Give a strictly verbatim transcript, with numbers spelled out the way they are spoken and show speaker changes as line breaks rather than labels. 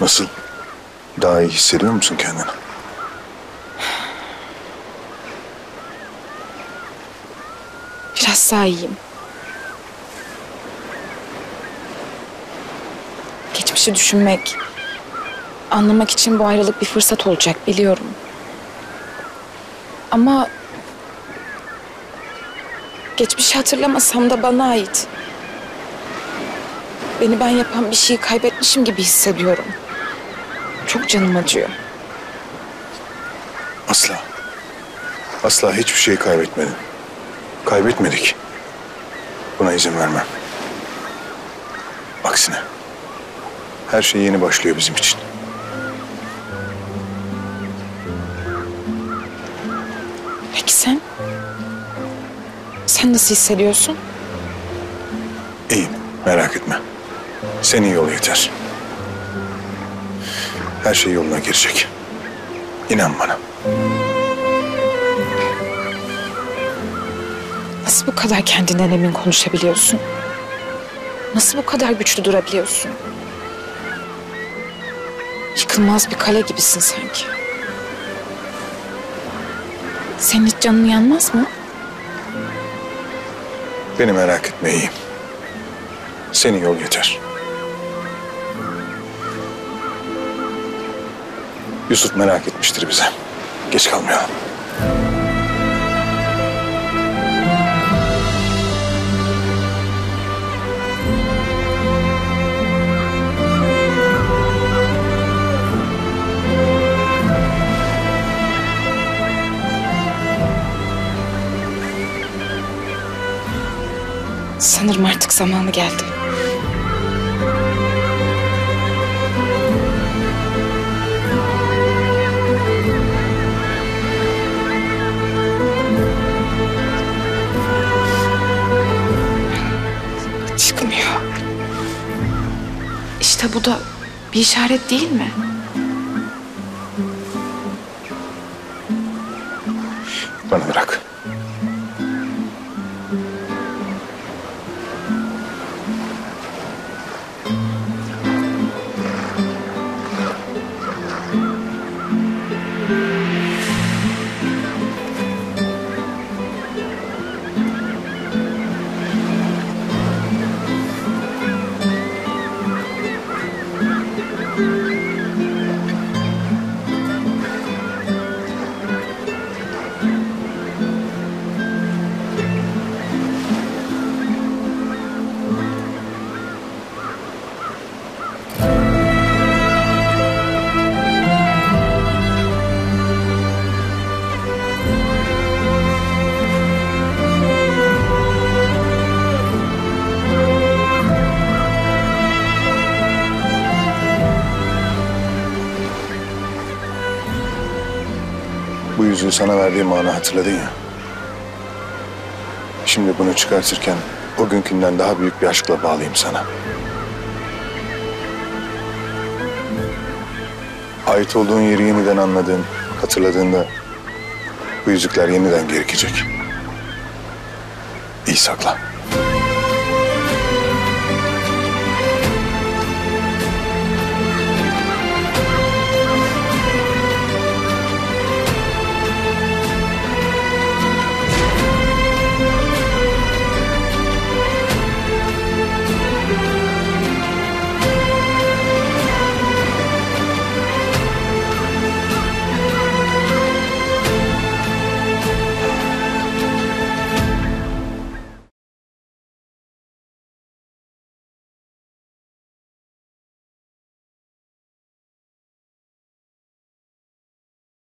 Nasıl? Daha iyi hissediyor musun kendini?
Biraz daha iyiyim. Geçmişi düşünmek, anlamak için bu ayrılık bir fırsat olacak biliyorum. Ama geçmişi hatırlamasam da bana ait. Beni ben yapan bir şeyi kaybetmişim gibi hissediyorum. Çok canım acıyor.
Asla. Asla hiçbir şey kaybetmedin. Kaybetmedik. Buna izin vermem. Aksine. Her şey yeni başlıyor bizim için.
Peki sen? Sen nasıl hissediyorsun?
İyiyim, merak etme. Senin yolu yeter. Her şey yoluna girecek. İnan bana.
Nasıl bu kadar kendinden emin konuşabiliyorsun? Nasıl bu kadar güçlü durabiliyorsun? Yıkılmaz bir kale gibisin sanki. Senin hiç canın yanmaz mı?
Beni merak etme, iyiyim. Senin yol yeter. Yusuf merak etmiştir bize. Geç kalmayalım.
Sanırım artık zamanı geldi. Çıkmıyor. İşte bu da bir işaret değil mi?
Bana bırak. Bu yüzüğü sana verdiğim anı hatırladın ya. Şimdi bunu çıkartırken o günkünden daha büyük bir aşkla bağlıyım sana. Ait olduğun yeri yeniden anladığın, hatırladığında bu yüzükler yeniden gerekecek. İyi sakla.